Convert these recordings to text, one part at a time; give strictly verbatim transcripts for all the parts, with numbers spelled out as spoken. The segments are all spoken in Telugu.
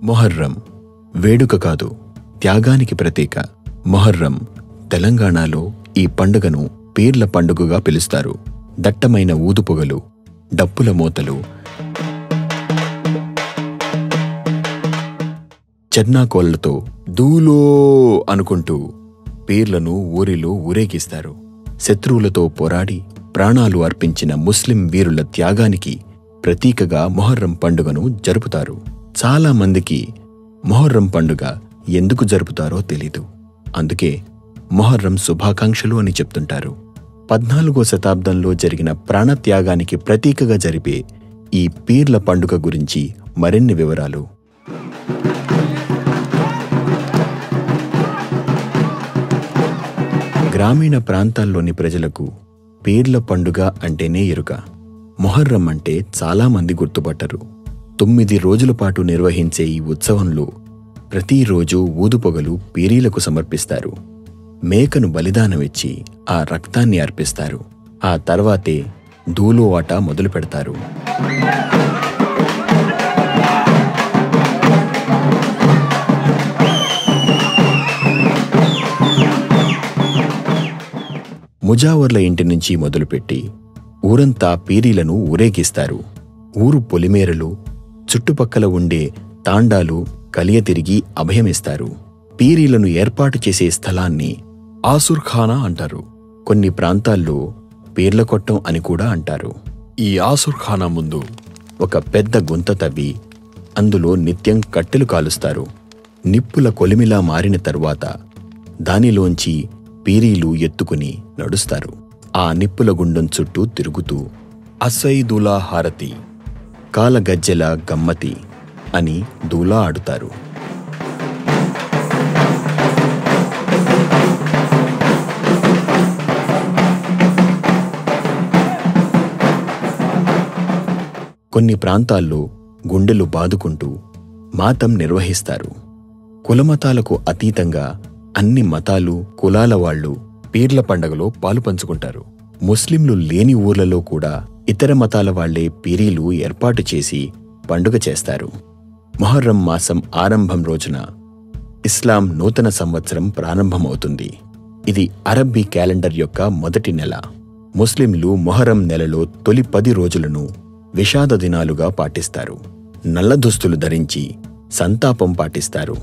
మొహర్రం వేడుక కాదు, త్యాగానికి ప్రతీక. మొహర్రం తెలంగాణలో ఈ పండుగను పీర్ల పండుగగా పిలుస్తారు. దట్టమైన ఊదుపొగలు, డప్పుల మోతలు, చెన్నాకోళ్లతో దూలో అనుకుంటూ పీర్లను ఊరిలో ఊరేగిస్తారు. శత్రువులతో పోరాడి ప్రాణాలు అర్పించిన ముస్లిం వీరుల త్యాగానికి ప్రతీకగా మొహర్రం పండుగను జరుపుతారు. చాలా మందికి మొహర్రం పండుగ ఎందుకు జరుపుతారో తెలీదు. అందుకే మొహర్రం శుభాకాంక్షలు అని చెప్తుంటారు. పద్నాలుగో శతాబ్దంలో జరిగిన ప్రాణత్యాగానికి ప్రతీకగా జరిపే ఈ పీర్ల పండుగ గురించి మరిన్ని వివరాలు. గ్రామీణ ప్రాంతాల్లోని ప్రజలకు పీర్ల పండుగ అంటేనే ఎరుక. మొహర్రం అంటే చాలామంది గుర్తుపట్టరు. తొమ్మిది రోజుల పాటు నిర్వహించే ఈ ఉత్సవంలో ప్రతిరోజు ఊదుపొగలు పీరీలకు సమర్పిస్తారు. మేకను బలిదానమిచ్చి ఆ రక్తాన్ని అర్పిస్తారు. ఆ తర్వాతే దూలో ఆట మొదలు పెడతారు. ముజావర్ల ఇంటి నుంచి మొదలుపెట్టి ఊరంతా పీరీలను ఊరేగిస్తారు. ఊరు పొలిమేరలు, చుట్టుపక్కల ఉండే తాండాలు కలియ తిరిగి అభయమిస్తారు. పీరీలను ఏర్పాటు చేసే స్థలాన్ని ఆసుర్ఖానా అంటారు. కొన్ని ప్రాంతాల్లో పీర్ల కొట్టం అని కూడా అంటారు. ఈ ఆసుర్ఖానా ముందు ఒక పెద్ద గుంత తవ్వి అందులో నిత్యం కట్టెలు కాలుస్తారు. నిప్పుల కొలిమిలా మారిన తరువాత దానిలోంచి పీరీలు ఎత్తుకుని నడుస్తారు. ఆ నిప్పుల గుండం చుట్టూ తిరుగుతూ అసైదులా హారతి, కాలగజ్జెల గమ్మతి అని దూలా ఆడుతారు. కొన్ని ప్రాంతాల్లో గుండెలు బాదుకుంటూ మాతం నిర్వహిస్తారు. కులమతాలకు అతీతంగా అన్ని మతాలు, కులాల వాళ్లు పీర్ల పండగలో పాలు పంచుకుంటారు. ముస్లింలు లేని ఊర్లలో కూడా ఇతర మతాల వాళ్లే పీరీలు ఏర్పాటు చేసి పండుగ చేస్తారు. మొహర్రం మాసం ఆరంభం రోజున ఇస్లాం నూతన సంవత్సరం ప్రారంభమవుతుంది. ఇది అరబ్బీ క్యాలెండర్ యొక్క మొదటి నెల. ముస్లింలు మొహర్రం నెలలో తొలి పది రోజులను విషాద దినాలుగా పాటిస్తారు. నల్ల దుస్తులు ధరించి సంతాపం పాటిస్తారు.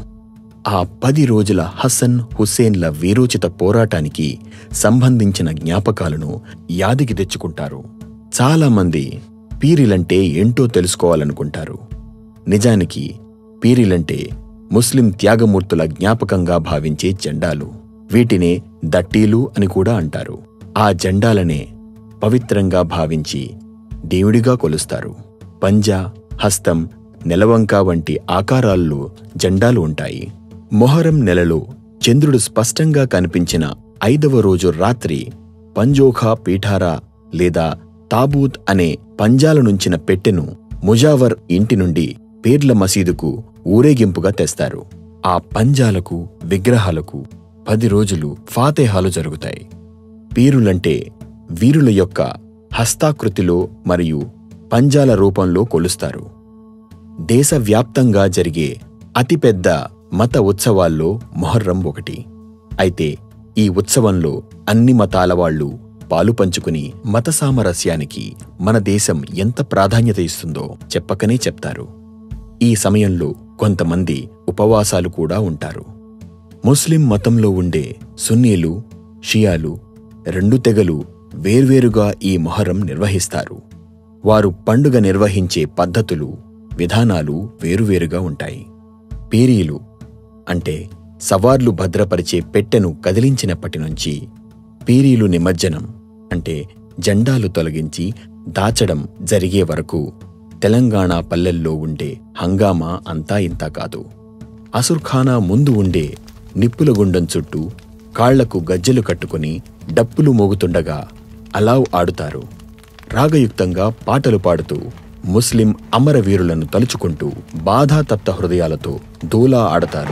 ఆ పది రోజుల హసన్, హుస్సేన్ల వీరోచిత పోరాటానికి సంబంధించిన జ్ఞాపకాలను యాదికి తెచ్చుకుంటారు. చాలామంది పీరీలంటే ఏంటో తెలుసుకోవాలనుకుంటారు. నిజానికి పీరీలంటే ముస్లిం త్యాగమూర్తుల జ్ఞాపకంగా భావించే జెండాలు. వీటినే దట్టీలు అని కూడా అంటారు. ఆ జెండాలనే పవిత్రంగా భావించి దేవుడిగా కొలుస్తారు. పంజా, హస్తం, నెలవంక వంటి ఆకారాల్లో జెండాలు ఉంటాయి. మొహరం నెలలో చంద్రుడు స్పష్టంగా కనిపించిన ఐదవ రోజు రాత్రి పంజోఖా పీఠారా లేదా తాబూత్ అనే పంజాలనుంచిన పెట్టెను ముజావర్ ఇంటి నుండి పీర్ల మసీదుకు ఊరేగింపుగా తెస్తారు. ఆ పంజాలకు, విగ్రహాలకు పది రోజులు ఫాతేహాలు జరుగుతాయి. పీరులంటే వీరుల యొక్క హస్తాకృతిలో మరియు పంజాల రూపంలో కొలుస్తారు. దేశవ్యాప్తంగా జరిగే అతిపెద్ద మత ఉత్సవాల్లో మొహర్రం ఒకటి. అయితే ఈ ఉత్సవంలో అన్ని మతాల వాళ్లు పాలు పంచుకుని మత సామరస్యానికి మన దేశం ఎంత ప్రాధాన్యత ఇస్తుందో చెప్పకనే చెప్తారు. ఈ సమయంలో కొంతమంది ఉపవాసాలు కూడా ఉంటారు. ముస్లిం మతంలో ఉండే సున్నీలు, షియాలు రెండు తెగలు వేర్వేరుగా ఈ మొహర్రం నిర్వహిస్తారు. వారు పండుగ నిర్వహించే పద్ధతులు, విధానాలు వేరువేరుగా ఉంటాయి. పీరీలు అంటే సవార్లు భద్రపరిచే పెట్టెను కదిలించినప్పటి నుంచి పీరీలు నిమజ్జనం అంటే జెండాలు తొలగించి దాచడం జరిగే వరకు తెలంగాణ పల్లెల్లో ఉండే హంగామా అంతా ఇంతా కాదు. అసుర్ఖానా ముందు ఉండే నిప్పుల గుండం చుట్టూ కాళ్లకు గజ్జెలు కట్టుకుని డప్పులు మోగుతుండగా అలావ్ ఆడుతారు. రాగయుక్తంగా పాటలు పాడుతూ ముస్లిం అమరవీరులను తలుచుకుంటూ బాధాతప్త హృదయాలతో దూలా ఆడతారు.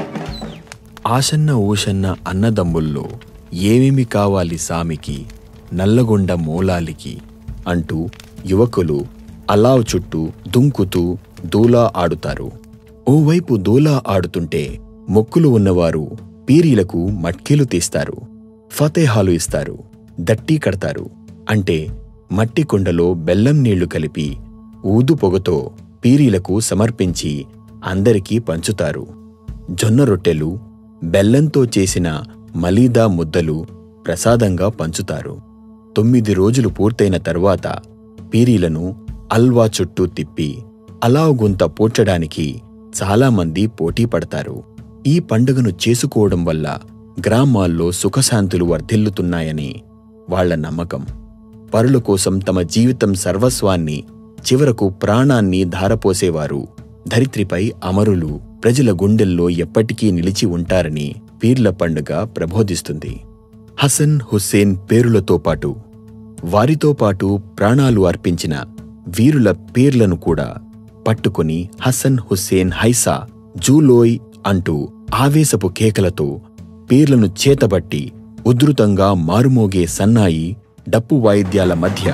ఆసన్న ఊషన్న అన్నదమ్ముల్లో ఏమేమి కావాలి సామికి, నల్లగొండ మూలాలికి అంటూ యువకులు అలావ్ చుట్టూ దుంకుతూ దూలా ఆడుతారు. ఓవైపు దూలా ఆడుతుంటే మొక్కులు ఉన్నవారు పీరీలకు మట్కీలు తీస్తారు, ఫతేహాలు ఇస్తారు, దట్టి కడతారు. అంటే మట్టి కుండలో బెల్లం నీళ్లు కలిపి ఊదు పొగతో పీరీలకు సమర్పించి అందరికీ పంచుతారు. జొన్న రొట్టెలు, బెల్లంతో చేసిన మలీదా ముద్దలు ప్రసాదంగా పంచుతారు. తొమ్మిది రోజులు పూర్తయిన తరువాత పీరీలను అల్వా చుట్టూ తిప్పి అలావ్ గుంత పూడ్చడానికి చాలామంది పోటీ పడతారు. ఈ పండుగను చేసుకోవడం వల్ల గ్రామాల్లో సుఖశాంతులు వర్ధిల్లుతున్నాయని వాళ్ల నమ్మకం. పరుల కోసం తమ జీవితం సర్వస్వాన్ని, చివరకు ప్రాణాన్ని ధారపోసేవారు ధరిత్రిపై అమరులు ప్రజల గుండెల్లో ఎప్పటికీ నిలిచి ఉంటారని పీర్ల పండుగ ప్రబోధిస్తుంది. హసన్ హుస్సేన్ పేరులతో పాటు వారితో పాటు ప్రాణాలు అర్పించిన వీరుల పేర్లను కూడా పట్టుకుని హసన్ హుస్సేన్ హైసా జూలోయ్ అంటూ ఆవేశపు కేకలతో పీర్లను చేతబట్టి ఉధృతంగా మారుమోగే సన్నాయి, డప్పు వాయిద్యాల మధ్య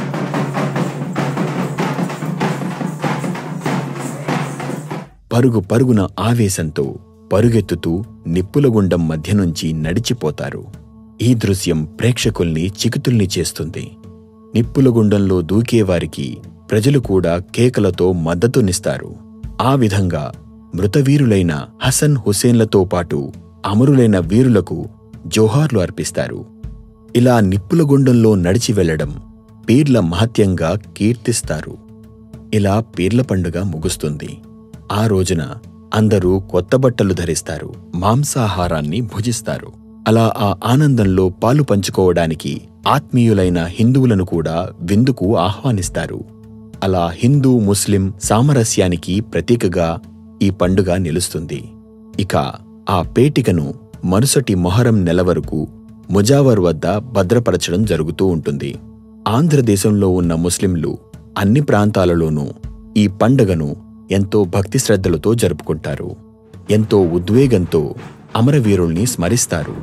పరుగు పరుగున ఆవేశంతో పరుగెత్తుతూ నిప్పులగుండం మధ్య నుంచి నడిచిపోతారు. ఈ దృశ్యం ప్రేక్షకుల్ని చికితుల్ని చేస్తుంది. నిప్పులగుండంలో దూకేవారికి ప్రజలు కూడా కేకలతో మద్దతునిస్తారు. ఆ విధంగా మృతవీరులైన హసన్ హుస్సేన్లతో పాటు అమరులైన వీరులకు జోహార్లు అర్పిస్తారు. ఇలా నిప్పులగుండంలో నడిచి వెళ్లడం పీర్ల మహత్యంగా కీర్తిస్తారు. ఇలా పీర్ల పండుగ ముగుస్తుంది. ఆ రోజున అందరూ కొత్త బట్టలు ధరిస్తారు, మాంసాహారాన్ని భుజిస్తారు. అలా ఆ ఆనందంలో పాలు పంచుకోవడానికి ఆత్మీయులైన హిందువులను కూడా విందుకు ఆహ్వానిస్తారు. అలా హిందూ ముస్లిం సామరస్యానికి ప్రతీకగా ఈ పండుగ నిలుస్తుంది. ఇక ఆ పేటికను మరుసటి మొహరం నెల వరకు ముజావర్ వద్ద భద్రపరచడం జరుగుతూ ఉంటుంది. ఆంధ్రదేశంలో ఉన్న ముస్లింలు అన్ని ప్రాంతాలలోనూ ఈ పండుగను ఎంతో భక్తి శ్రద్ధలతో జరుపుకుంటారు. ఎంతో ఉద్వేగంతో అమరవీరుల్ని స్మరిస్తారు.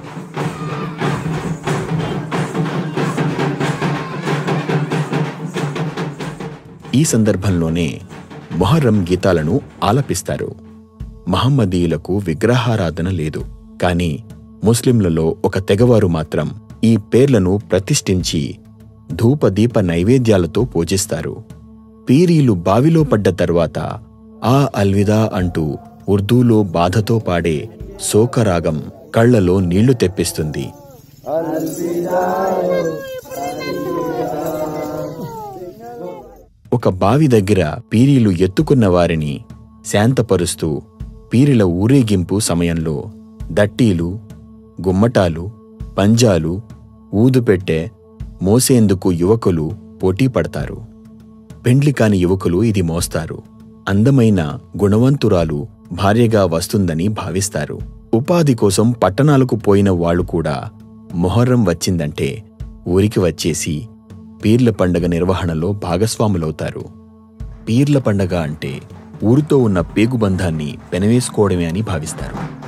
ఈ సందర్భంలోనే మొహర్రం గీతాలను ఆలపిస్తారు. మహమ్మదీయులకు విగ్రహారాధన లేదు, కానీ ముస్లింలలో ఒక తెగవారు మాత్రం ఈ పేర్లను ప్రతిష్ఠించి ధూపదీప నైవేద్యాలతో పూజిస్తారు. పీరీలు బావిలో పడ్డ తర్వాత ఆ అల్విదా అంటూ ఉర్దూలో బాధతో పాడే శోకరాగం కళ్లలో నీళ్లు తెప్పిస్తుంది. ఒక బావి దగ్గర పీరీలు ఎత్తుకున్న వారిని శాంతపరుస్తూ పీరిల ఊరేగింపు సమయంలో దట్టీలు, గుమ్మటాలు, పంజాలు, ఊదుపెట్టె మోసేందుకు యువకులు పోటీ పడతారు. పెండ్లి కాని యువకులు ఇది మోస్తారు. అందమైన గుణవంతురాలు భార్యగా వస్తుందని భావిస్తారు. ఉపాధి కోసం పట్టణాలకు పోయిన వాళ్లు కూడా మొహర్రం వచ్చిందంటే ఊరికి వచ్చేసి పీర్ల పండగ నిర్వహణలో భాగస్వాములవుతారు. పీర్ల పండగ అంటే ఊరితో ఉన్న పేగుబంధాన్ని పెనవేసుకోవడమే అని భావిస్తారు.